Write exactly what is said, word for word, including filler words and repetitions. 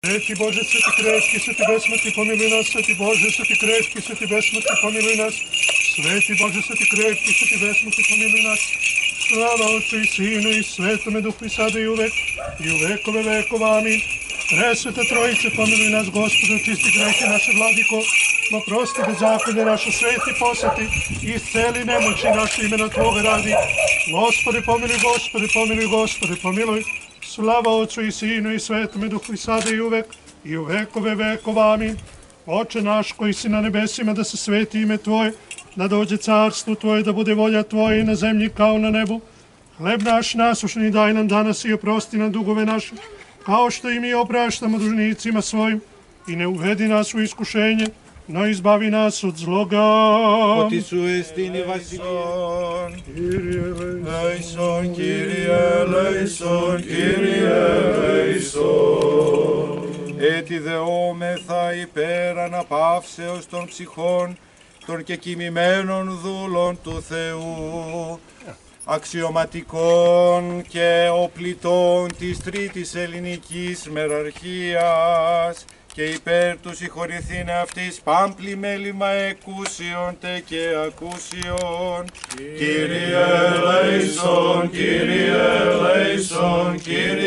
Sveti Bože, sveti krepki, sveti besmrtni, pomiluj nas. Sveti Bože, sveti krepki, sveti besmrtni, pomiluj nas. Sveti Bože, sveti krepki, sveti besmrtni, pomiluj nas. Slava Otcu i Sinu i Svetome Duhu i sada i uvek i u vekove vekova. Amin. Presveta Trojice, pomiluj nas, Gospode, očisti grehe naše, Vladiko, oprosti bezakonje naše, sveti posveti i isceli nemoći naše, imena Tvoga radi. Gospode, pomiluj, Gospode, pomiluj, Gospode, pomiluj. Slava Otcu i Sinu i Svetome Duhu i sada i uvek i u vekove vekova. Amin. Oče naš koji si na nebesima, da se sveti ime Tvoje, da dođe carstvo Tvoje, da bude volja Tvoja i na zemlji kao na nebu. Hleb naš nasušni daj nam danas i oprosti nam dugove naše, kao što i mi opraštamo dužnicima svojim. I ne uvedi nas u iskušenje, no izbavi nas od zloga. Ότι σου εστίνει βασιλείον. Kyrie Λέησον, Κύριε, λέησον, Κύριε, λέησον. Έτι δεόμεθα υπέρ αναπαύσεως των ψυχών των κεκοιμημένων δούλων του Θεού, αξιωματικών και οπλιτών της Τρίτης Ελληνικής Μεραρχίας, και υπέρ του συγχωρηθήν αυτής πάμπλη μέλημα εκούσιον τε και ακούσιον. Κύριε λέησον, Κύριε λέησον, Κύριε